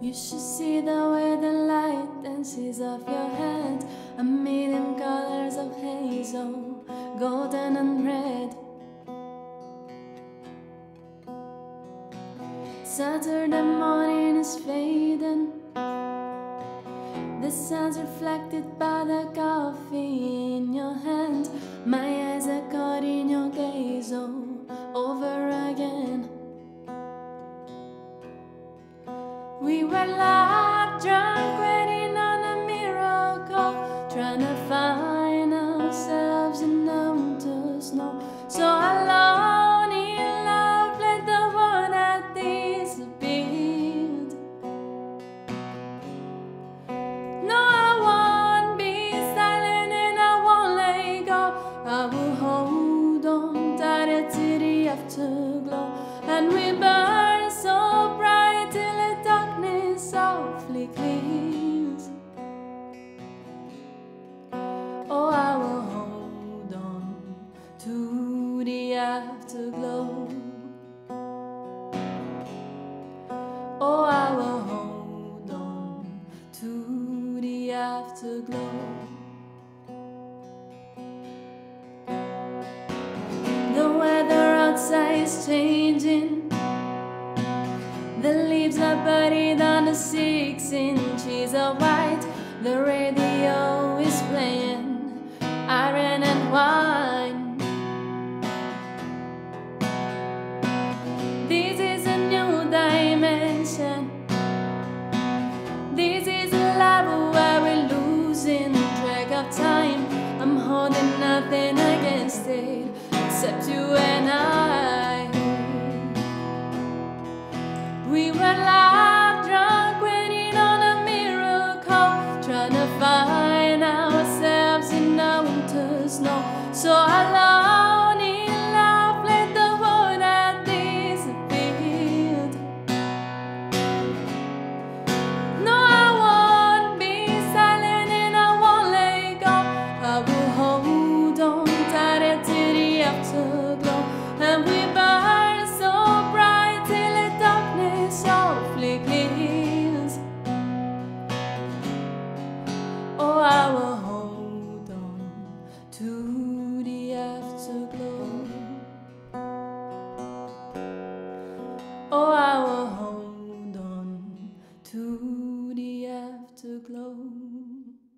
You should see the way the light dances off your hand, a million colors of hazel, golden and red. Saturday morning is fading, the sun's reflected by the coffee in your hand. My eyes are caught in your gaze all over again. We were like drunk waiting on a miracle, trying to find ourselves in the winter snow. So alone in love, let the one that disappeared. No, I won't be silent and I won't let go. I will hold on tighter till the afterglow, and we burn so bright till the darkness softly clears. Oh, I will hold on to the afterglow. Oh, I will hold on to the afterglow. The weather outside is changing, the leaves are buried under 6 inches of white. The radio is playing iron and wine. This is a new dimension. This is a love where we're losing track of time. I'm holding nothing against it except you and I. We were like drunk waiting on a miracle, trying to find ourselves in the winter snow. So alone in love, let the world that disappeared. No, I won't be silent and I won't let go. I will hold on tighter till the afterglow, and we burn so bright till the darkness softly clears. Oh, I will hold on to the afterglow. Oh, I will hold on to the afterglow.